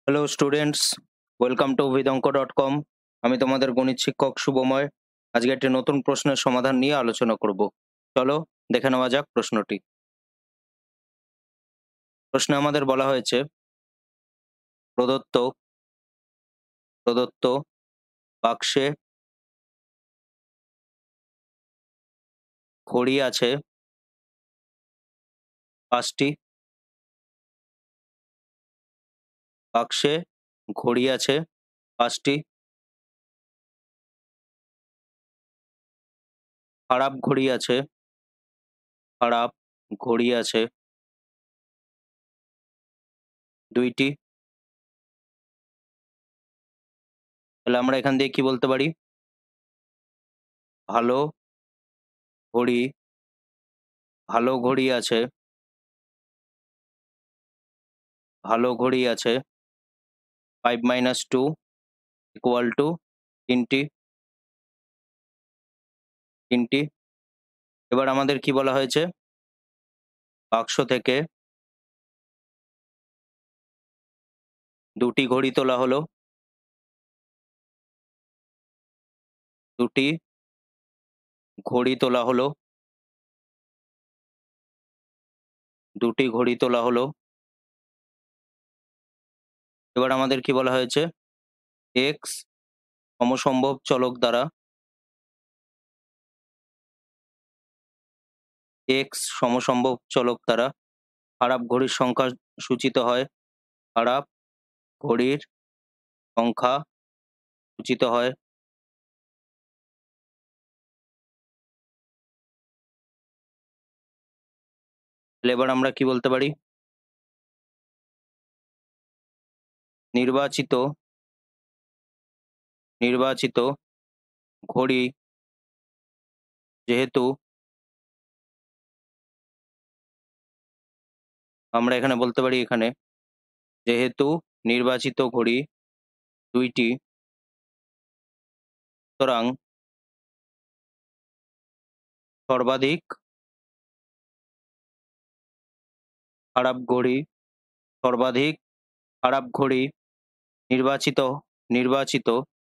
Hello students, welcome to vidanko.com। আমি তোমাদের গণিত শিক্ষক শুভময়। আজকে একটি নতুন প্রশ্নের সমাধান নিয়ে আলোচনা করব। চলো দেখে নেওয়া যাক প্রশ্নটি। প্রশ্নে আমাদের বলা হয়েছে প্রদত্ত প্রদত্ত বাক্সে ঘড়ি আছে 5টি। বাক্সে ঘড়ি আছে 5টি। খারাপ ঘড়ি আছে খারাপ ঘড়ি আছে 2টি। তাহলে আমরা এখান দিয়ে কি বলতে পারি? ভালো ঘড়ি ভালো ঘড়ি আছে ভালো ঘড়ি আছে 5 - 2 = 3টি। এবার আমাদের কি বলা হয়েছে? বাক্স থেকে 2টি ঘড়ি তোলা হলো। 2টি ঘড়ি তোলা হলো 2টি ঘড়ি তোলা হলো। এবার আমাদের কি বলা হয়েছে? x সমসম্ভব চলক দ্বারা খারাপ ঘড়ির সংখ্যা সূচিত হয়। খারাপ ঘড়ির সংখ্যা সূচিত হয়। তাহলে এবার আমরা কি বলতে পারি? নির্বাচিত ঘড়ি যেহেতু আমরা এখানে বলতে পারি যেহেতু নির্বাচিত ঘড়ি 2টি, সুতরাং সর্বাধিক খারাপ ঘড়ি নির্বাচিত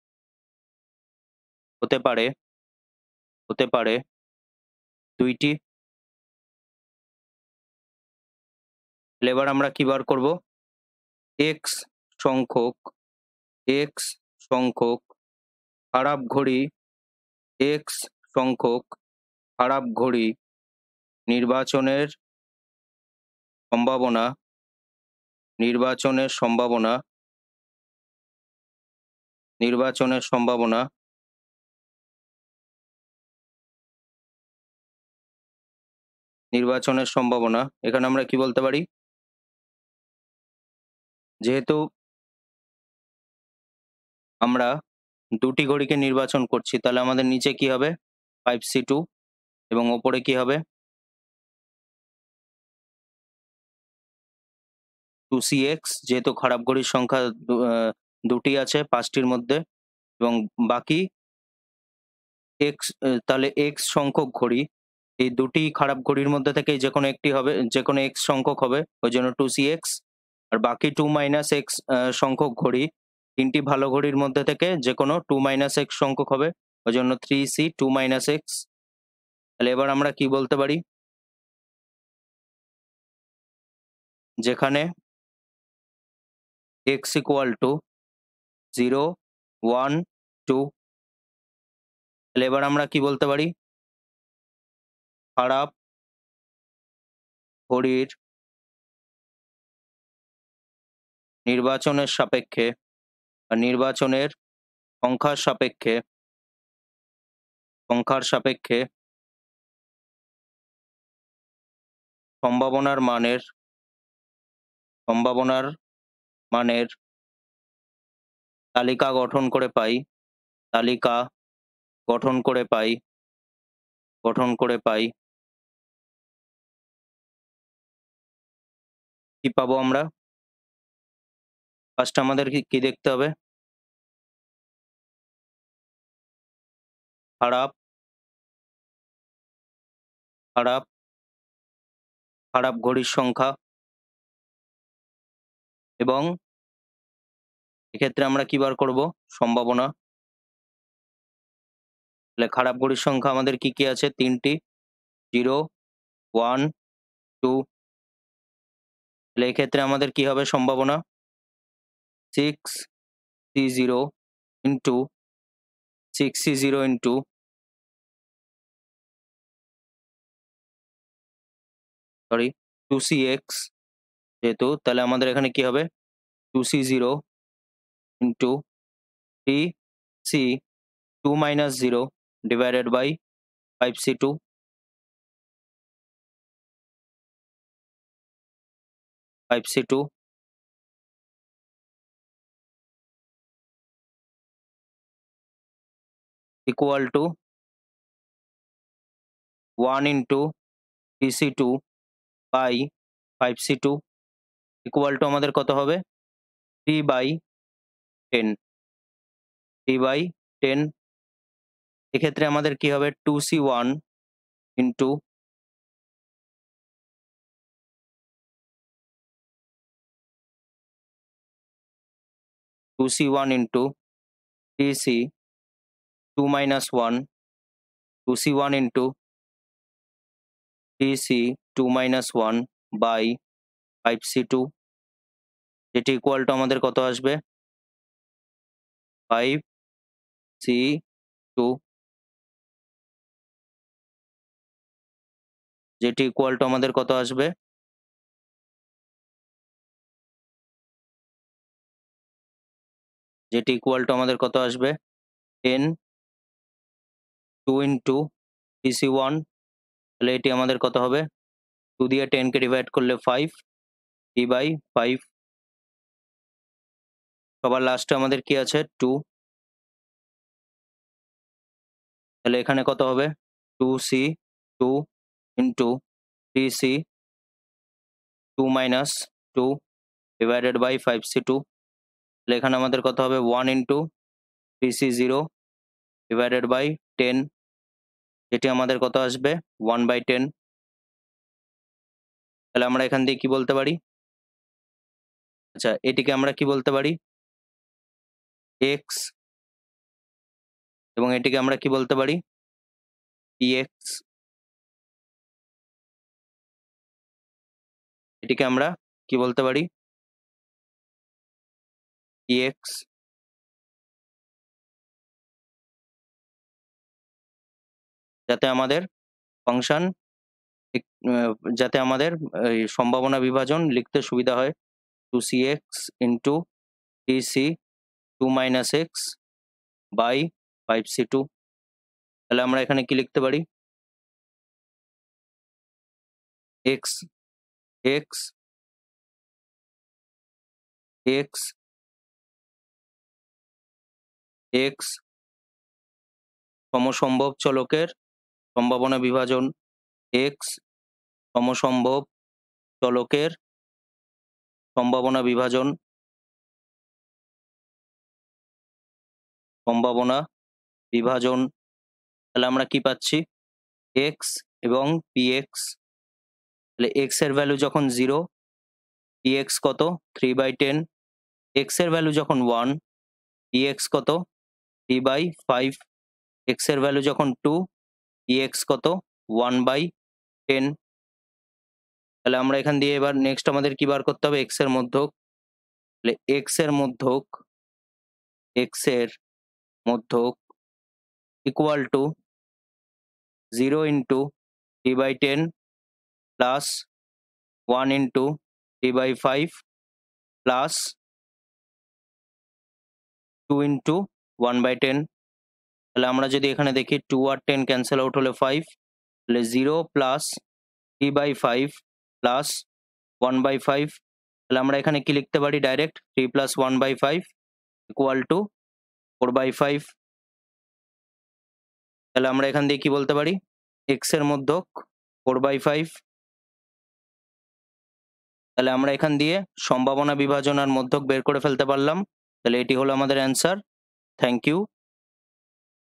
হতে পারে 2টি। তাহলে এবার আমরা কি বার করব? x সংখ্যক খারাপ ঘড়ি নির্বাচনের সম্ভাবনা নির্বাচনের সম্ভাবনা এখানে আমরা কি বলতে পারি? যেহেতু আমরা 2টি ঘড়িকে নির্বাচন করছি, তাহলে আমাদের নিচে কি হবে? 5c2 এবং ওপরে কি হবে? 2cx, যেহেতু খারাপ ঘড়ির সংখ্যা 2টি আছে 5টির মধ্যে, এবং বাকি x, তাহলে x সংখ্যক ঘড়ি, এই 2টি খারাপ ঘড়ির মধ্যে থেকে যে কোনো x সংখ্যক হবে, ওই জন্য 2cx। আর বাকি 2 - x সংখ্যক ঘড়ি 3টি ভালো ঘড়ির মধ্যে থেকে যে কোনো 2 - x সংখ্যক হবে, ওই জন্য 3c 2 - x। তাহলে এবার আমরা কি বলতে পারি? যেখানে x = 0, 1, 2। তাহলে এবার আমরা কি বলতে পারি? খারাপ ঘড়ির নির্বাচনের সাপেক্ষে বা নির্বাচনের সংখ্যার সাপেক্ষে সম্ভাবনার মানের তালিকা গঠন করে পাই। কি পাবো আমরা? ফার্স্ট আমাদের কি দেখতে হবে? খারাপ ঘড়ির সংখ্যা এবং এক্ষেত্রে আমরা কি বার করব? সম্ভাবনা। তাহলে খারাপ ঘড়ির সংখ্যা আমাদের কি কি আছে? 3টি, 0, 1, 2। তাহলে এক্ষেত্রে আমাদের কি হবে সম্ভাবনা? 6C0 into 6C0 into sorry 2CX, যেহেতু তাহলে আমাদের এখানে কি হবে? 2C0 into 3C2 minus 0 divided by 5C2, 5C2 equal to 1 into PC2 by 5C2 equal to আমাদের কত হবে? 3/10, 3/10। এক্ষেত্রে আমাদের কি হবে? 2C1 into 2C1 into 3C2 minus 1, 2C1 into 3C2 minus 1 by 5C2, যেটি ইকুয়াল টু আমাদের কত আসবে? 5C2, যেটি ইকুয়াল টু আমাদের কত আসবে? যেটি ইকুয়াল টু আমাদের কত আসবে? 10, 2 into PC1, তাহলে এটি আমাদের কত হবে? 2 দিয়ে 10 কে ডিভাইড করলে 5, 3/5। সবার লাস্টে আমাদের কি আছে? 2, তাহলে এখানে কত হবে? 2C2 into 3C2 minus 2 divided by 5C2, তাহলে এখানে আমাদের কত হবে? 1 into 3C0 divided by 10, যেটি আমাদের কত আসবে? 1/10। তাহলে আমরা এখান দিয়ে কি বলতে পারি? আচ্ছা, এটিকে আমরা কি বলতে পারি? x, এবং এটিকে আমরা কি বলতে পারি? px। এটিকে আমরা কি বলতে পারি? px। যাতে আমাদের ফাংশন যাতে আমাদের এই সম্ভাবনা বিভাজন লিখতে সুবিধা হয়। 2cx into 3c2 minus x by 5c2। তাহলে আমরা এখানে কি লিখতে পারি? x, x, x, x সমসম্ভব চলকের সম্ভাবনা বিভাজন, x সমসম্ভব চলকের সম্ভাবনা বিভাজন, সম্ভাবনা বিভাজন। তাহলে আমরা কি পাচ্ছি? x এবং px। তাহলে x এর ভ্যালু যখন 0, px কত? 3/10। x এর ভ্যালু যখন 1, px কত? 3/5। x এর ভ্যালু যখন 2, px কত? 1/10। তাহলে আমরা এখান দিয়ে এবার নেক্সট আমাদের কি বার করতে হবে? x এর মধ্যক। তাহলে x এর মধ্যক equal to 0 into 3/10 plus 1 into 3/5 plus 2 into 1/10। তাহলে আমরা যদি এখানে দেখি 2 আর 10 ক্যান্সেল আউট হলে 5, তাহলে 0 প্লাস 3/5 প্লাস 1/5। তাহলে আমরা এখানে কি লিখতে পারি? Direct 3 plus 1/5 equal to 4/5। তাহলে আমরা এখান দিয়ে কি বলতে পারি? x এর মধ্যক 4/5। তাহলে আমরা এখান দিয়ে সম্ভাবনা বিভাজন আর মধ্যক বের করে ফেলতে পারলাম। তাহলে এটি হলো আমাদের অ্যান্সার। Thank you.